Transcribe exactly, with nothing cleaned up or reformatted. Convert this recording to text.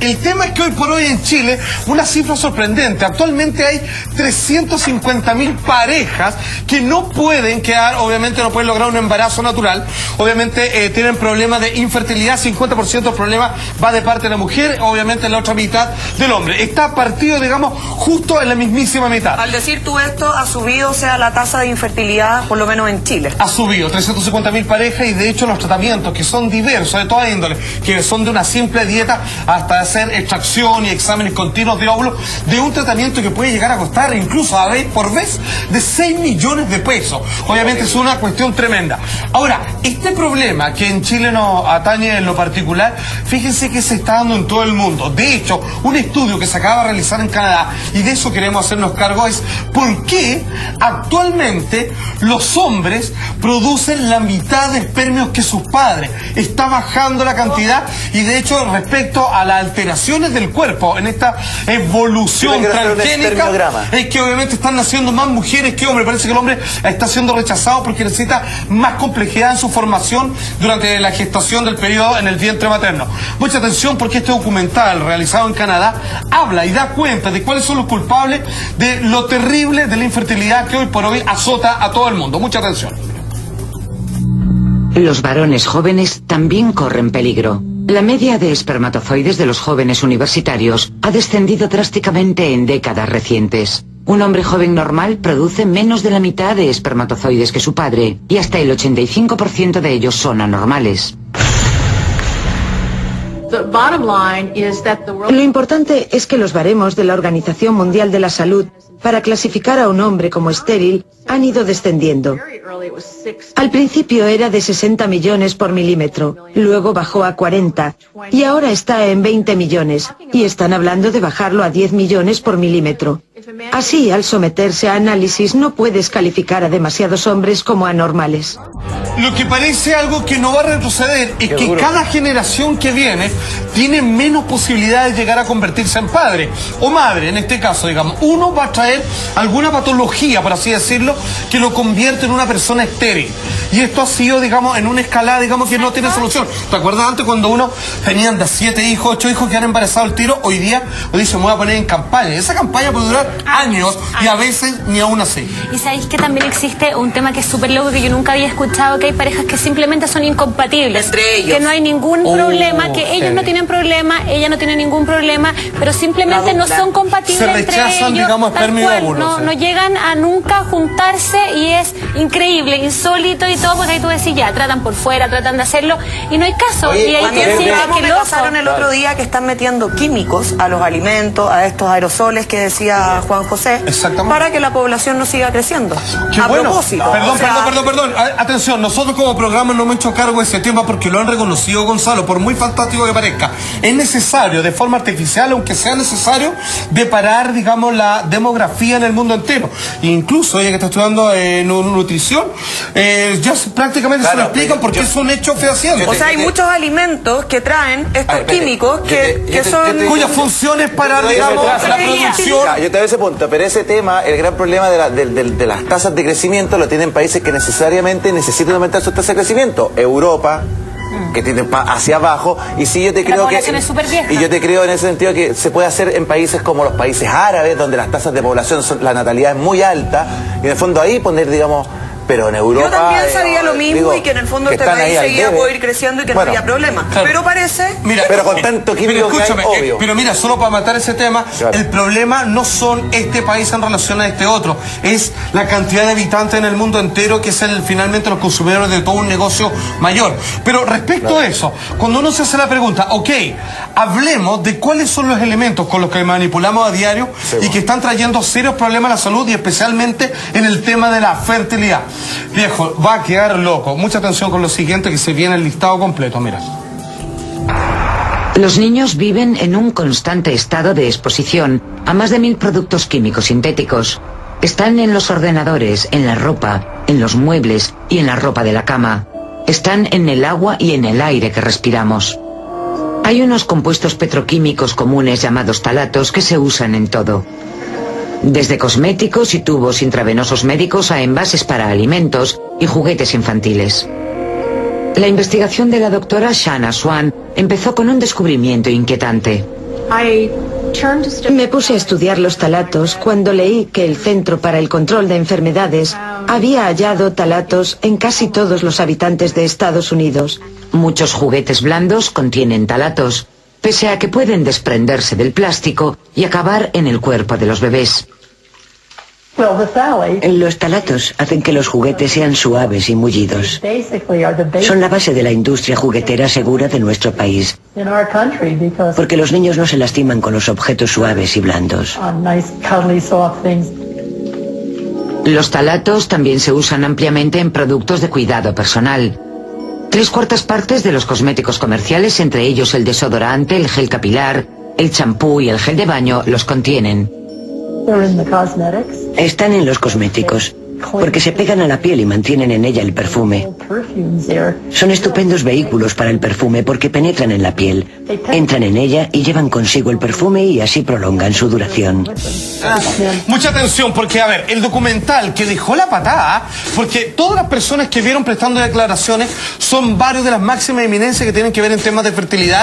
El tema es que hoy por hoy en Chile, una cifra sorprendente, actualmente hay trescientas cincuenta mil parejas que no pueden quedar, obviamente no pueden lograr un embarazo natural, obviamente eh, tienen problemas de infertilidad, cincuenta por ciento del problema va de parte de la mujer, obviamente la otra mitad del hombre. Está partido, digamos, justo en la mismísima mitad. Al decir tú esto, ha subido, o sea, la tasa de infertilidad, por lo menos en Chile. Ha subido trescientas cincuenta mil parejas y de hecho los tratamientos, que son diversos, de toda índole, que son de una simple dieta hasta hacer extracción y exámenes continuos de óvulos, de un tratamiento que puede llegar a costar incluso a vez por vez de seis millones de pesos. Obviamente es una cuestión tremenda. Ahora, este problema que en Chile nos atañe en lo particular, fíjense que se está dando en todo el mundo. De hecho, un estudio que se acaba de realizar en Canadá, y de eso queremos hacernos cargo, es por qué actualmente los hombres producen la mitad de espermios que sus padres. Está bajando la cantidad y de hecho respecto a las alteraciones del cuerpo en esta evolución transgénica es que obviamente están naciendo más mujeres que hombres. Parece que el hombre está siendo rechazado porque necesita más complejidad en su formación durante la gestación del periodo en el vientre materno. Mucha atención porque este documental realizado en Canadá habla y da cuenta de cuáles son los culpables de lo terrible de la infertilidad que hoy por hoy azota a todo el mundo. Mucha atención. Los varones jóvenes también corren peligro. La media de espermatozoides de los jóvenes universitarios ha descendido drásticamente en décadas recientes. Un hombre joven normal produce menos de la mitad de espermatozoides que su padre, y hasta el ochenta y cinco por ciento de ellos son anormales. Lo importante es que los baremos de la Organización Mundial de la Salud para clasificar a un hombre como estéril han ido descendiendo. Al principio era de sesenta millones por milímetro, luego bajó a cuarenta y ahora está en veinte millones y están hablando de bajarlo a diez millones por milímetro. Así, al someterse a análisis, no puedes calificar a demasiados hombres como anormales. Lo que parece algo que no va a retroceder es que cada generación que viene tiene menos posibilidades de llegar a convertirse en padre o madre, en este caso, digamos. Uno va a traer alguna patología, por así decirlo, que lo convierte en una persona estéril. Y esto ha sido, digamos, en una escalada, digamos, que no tiene solución. ¿Te acuerdas antes cuando uno tenían de siete hijos, ocho hijos que han embarazado el tiro? Hoy día, hoy dice, me voy a poner en campaña. Esa campaña puede durar años y a veces ni aún así. Y sabéis que también existe un tema que es súper loco, que yo nunca había escuchado, que hay parejas que simplemente son incompatibles. Entre ellos. Que no hay ningún oh, problema, que ellos sí. no tienen problema, ella no tiene ningún problema, pero simplemente no son compatibles Se entre rechazan, ellos. digamos, Tal espermio cual, óvulo, no, sí. no llegan a nunca juntarse y es increíble, insólito y todo, porque ahí tú decís, ya, tratan por fuera, tratan de hacerlo y no hay caso. Oye, y ahí cuando tú decís, vamos, qué me loco. pasaron el otro día que están metiendo químicos a los alimentos, a estos aerosoles que decía Juan José, para que la población no siga creciendo. Qué a bueno. propósito. Perdón, o sea, perdón, perdón, perdón. A- Atención, nosotros como programa no hemos hecho cargo de ese tema porque lo han reconocido, Gonzalo, por muy fantástico que parezca. Es necesario, de forma artificial, aunque sea necesario, de parar, digamos, la demografía en el mundo entero. E incluso ella que está estudiando eh, nu- nutrición, eh, ya se- prácticamente Claro, se lo explican porque yo- es un hecho fehaciente. O sea, hay muchos alimentos que traen estos A ver, espérate. químicos Yo que, te- yo que te- son... yo te- Cuya función es para, Yo te- digamos, yo te- la yo te- producción. Ya, yo te doy ese punto, pero ese tema, el gran problema de, la- de- de- de las tasas de crecimiento lo tienen países que necesariamente necesitan aumentar sus tasas de crecimiento. Europa, que tiene pa- hacia abajo, y sí yo te La creo que población es súper vieja. y yo te creo en ese sentido que se puede hacer en países como los países árabes, donde las tasas de población son, la natalidad es muy alta, y en el fondo ahí poner, digamos, pero en Europa... Yo también sabía eh, lo mismo digo, y que en el fondo que este están ahí país al seguía debe. poder ir creciendo y que Bueno, no había problema. claro. Pero parece... Mira, Pero con tanto químico que hay, escúchame, eh, obvio. pero mira, solo para matar ese tema, Claro. el problema no son este país en relación a este otro, es la cantidad de habitantes en el mundo entero que es el, finalmente los consumidores de todo un negocio mayor. Pero respecto Claro. a eso, cuando uno se hace la pregunta, ok, hablemos de cuáles son los elementos con los que manipulamos a diario Sí, y bueno. que están trayendo serios problemas a la salud y especialmente en el tema de la fertilidad. Viejo, va a quedar loco. Mucha atención con lo siguiente que se viene el listado completo, mira. Los niños viven en un constante estado de exposición a más de mil productos químicos sintéticos. Están en los ordenadores, en la ropa, en los muebles y en la ropa de la cama. Están en el agua y en el aire que respiramos. Hay unos compuestos petroquímicos comunes llamados talatos que se usan en todo. Desde cosméticos y tubos intravenosos médicos a envases para alimentos y juguetes infantiles. La investigación de la doctora Shanna Swan empezó con un descubrimiento inquietante. Me puse a estudiar los talatos cuando leí que el Centro para el Control de Enfermedades había hallado talatos en casi todos los habitantes de Estados Unidos. Muchos juguetes blandos contienen talatos, pese a que pueden desprenderse del plástico y acabar en el cuerpo de los bebés. Los talatos hacen que los juguetes sean suaves y mullidos. Son la base de la industria juguetera segura de nuestro país, porque los niños no se lastiman con los objetos suaves y blandos. Los talatos también se usan ampliamente en productos de cuidado personal. Tres cuartas partes de los cosméticos comerciales, entre ellos el desodorante, el gel capilar, el champú y el gel de baño, los contienen. Están en los cosméticos, porque se pegan a la piel y mantienen en ella el perfume. Son estupendos vehículos para el perfume porque penetran en la piel, entran en ella y llevan consigo el perfume y así prolongan su duración. Ah, mucha atención, porque a ver, el documental que dejó la patada, porque todas las personas que vieron prestando declaraciones son varios de las máximas eminencias que tienen que ver en temas de fertilidad.